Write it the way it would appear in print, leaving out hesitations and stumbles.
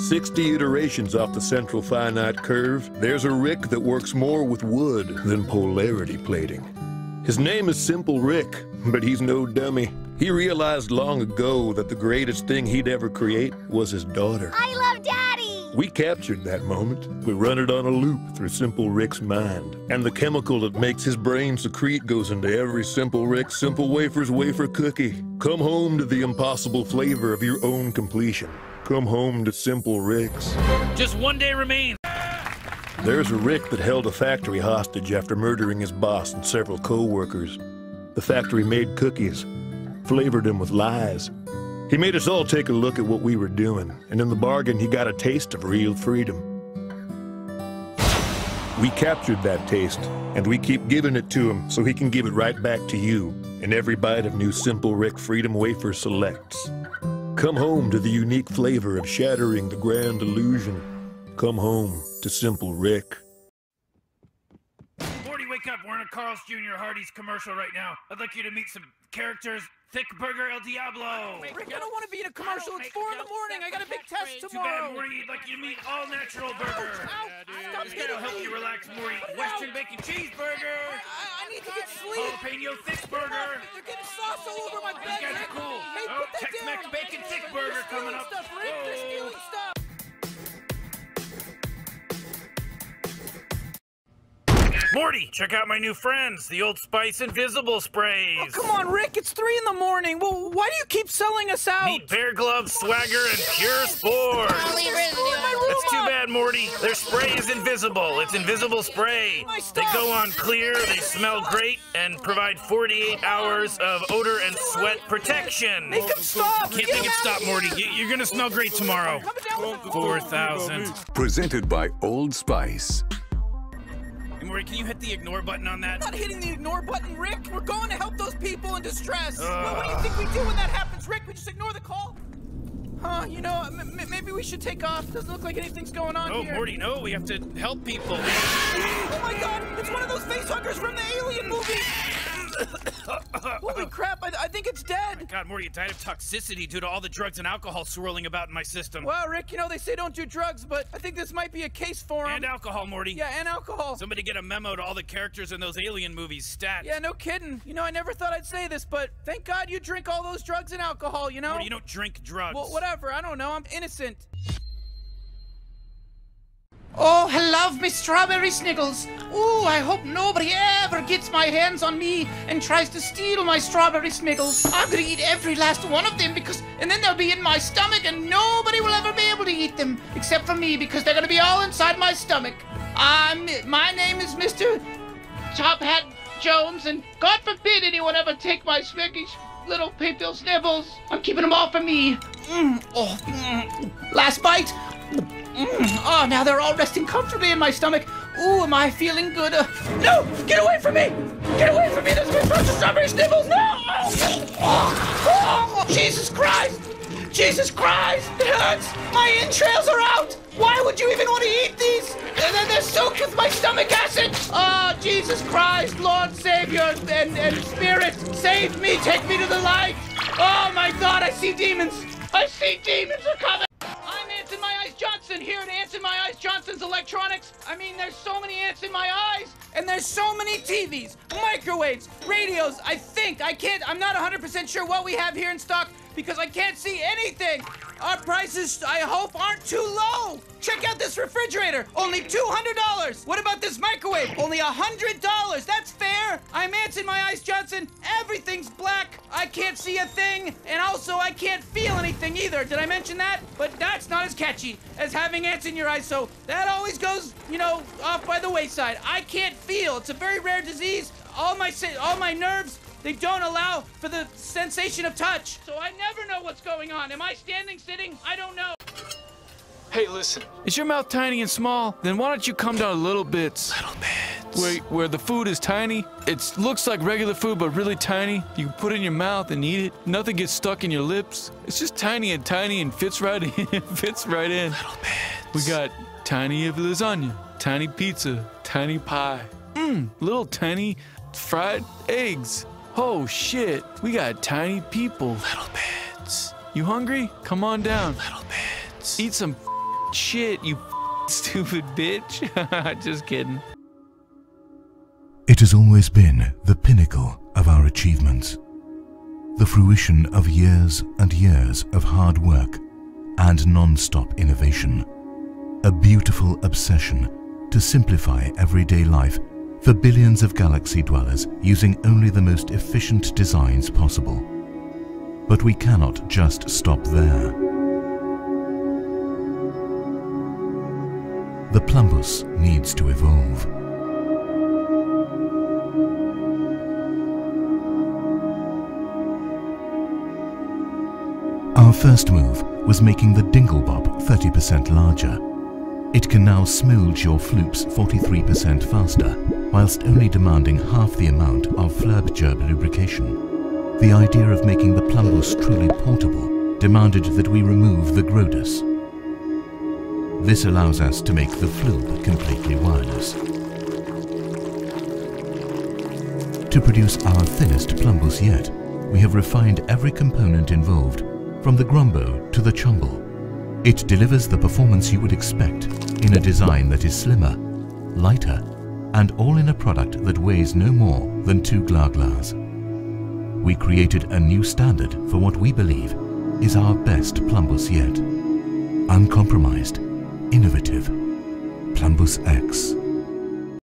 60 iterations off the central finite curve, there's a Rick that works more with wood than polarity plating. His name is Simple Rick, but he's no dummy. He realized long ago that the greatest thing he'd ever create was his daughter. I love Daddy! We captured that moment. We run it on a loop through Simple Rick's mind. And the chemical that makes his brain secrete goes into every Simple Rick Simple Wafers wafer cookie. Come home to the impossible flavor of your own completion. Come home to Simple Rick's. Just one day remains. There's a Rick that held a factory hostage after murdering his boss and several co-workers. The factory made cookies, flavored them with lies. He made us all take a look at what we were doing, and in the bargain, he got a taste of real freedom. We captured that taste, and we keep giving it to him so he can give it right back to you in every bite of new Simple Rick Freedom Wafer Selects. Come home to the unique flavor of shattering the grand illusion. Come home to Simple Rick. Morty, wake up. We're in a Carl's Jr. Hardee's commercial right now. I'd like you to meet some characters. Thick Burger El Diablo. Rick, I don't want to be in a commercial. It's 4 in the morning. I got a big test tomorrow. Too bad, Morty. I'd like you to meet All Natural Burger. Stop It'll help you relax, Morty. Western Bacon Cheeseburger. I need to get sleep. Jalapeno Thick Burger. They're getting sauce all over my bed. These guys are cool. Hey, put that Tex-Mex down. Bacon Thick Burger coming up. Stuff, Rick. They're stealing stuff. Morty, check out my new friends, the Old Spice Invisible Sprays. Oh, come on, Rick. It's 3 in the morning. Well, why do you keep selling us out? Meet Bear Gloves, Swagger, and Pure Sport. That's too bad, Morty. Their spray is invisible. It's invisible spray. They go on clear, they smell great, and provide 48 hours of odor and sweat protection. Make them stop. Can't make it stop, Morty. You're gonna smell great tomorrow. 4,000. Presented by Old Spice. Hey, Morty, can you hit the ignore button on that? I'm not hitting the ignore button, Rick. We're going to help those people in distress. Well, what do you think we do when that happens, Rick? We just ignore the call? Huh, you know, maybe we should take off. Doesn't look like anything's going on here. Oh, Morty, no. We have to help people. Oh my god, it's one of those facehuggers from the Alien movie. Holy crap, I think it's dead. God, Morty, it died of toxicity due to all the drugs and alcohol swirling about in my system. Wow, Rick, you know, they say don't do drugs, but I think this might be a case for him. And alcohol, Morty. Yeah, and alcohol. Somebody get a memo to all the characters in those Alien movies, stat. Yeah, no kidding. You know, I never thought I'd say this, but thank God you drink all those drugs and alcohol, you know? Morty, you don't drink drugs. Well, whatever, I don't know, I'm innocent. Oh, I love me strawberry sniggles. Ooh, I hope nobody ever gets my hands on me and tries to steal my strawberry sniggles. I'm gonna eat every last one of them and then they'll be in my stomach and nobody will ever be able to eat them except for me because they're gonna be all inside my stomach. My name is Mr. Top Hat Jones, and God forbid anyone ever take my swiggish little people snibbles. I'm keeping them all for me. Last bite. Oh, now they're all resting comfortably in my stomach. Ooh, am I feeling good? No! Get away from me! Get away from me! There's my bunch of strawberry snibbles! No! Oh, Jesus Christ! Jesus Christ! It hurts! My entrails are out! Why would you even want to eat these? They're soaked with my stomach acid! Oh, Jesus Christ! Lord Savior and Spirit, save me! Take me to the light! Oh my God, I see demons! I see demons are coming! I'm Anson My Eyes Johnson here at Anson My Eyes Johnson's Electronics. I mean, there's so many ants in my eyes, and there's so many TVs, microwaves, radios. I'm not 100% sure what we have here in stock because I can't see anything. Our prices, I hope, aren't too low. Check out this refrigerator, only $200. What about this microwave? Only $100. That's fair. I'm Anson My Eyes Johnson. Everything's black. I can't see a thing, and also I can't feel anything either. Did I mention that? But that's not as catchy as having ants in your eyes, so that always goes, you know, off by the wayside. I can't feel. It's a very rare disease. All my nerves, they don't allow for the sensation of touch. So I never know what's going on. Am I standing, sitting? I don't know. Hey, listen. Is your mouth tiny and small? Then why don't you come down a little bit? Little bits. Where the food is tiny. It looks like regular food, but really tiny. You can put it in your mouth and eat it. Nothing gets stuck in your lips. It's just tiny and fits right in. Fits right in. Little bits. We got tiny lasagna, tiny pizza, tiny pie. Little tiny fried eggs. Oh shit, we got tiny people. Little bits. You hungry? Come on down. Little bits. Eat some shit, you stupid bitch. Just kidding. It has always been the pinnacle of our achievements, the fruition of years and years of hard work and non-stop innovation, a beautiful obsession to simplify everyday life for billions of galaxy dwellers using only the most efficient designs possible. But we cannot just stop there. The Plumbus needs to evolve. Our first move was making the Dinglebob 30% larger. It can now smooge your floops 43% faster, whilst only demanding half the amount of Flurb-Gerb lubrication. The idea of making the Plumbus truly portable demanded that we remove the Grodus. This allows us to make the Floob completely wireless. To produce our thinnest Plumbus yet, we have refined every component involved, from the Grumbo to the Chumble. It delivers the performance you would expect in a design that is slimmer, lighter, and all in a product that weighs no more than 2 Glaglas. We created a new standard for what we believe is our best Plumbus yet. Uncompromised, innovative, Plumbus X.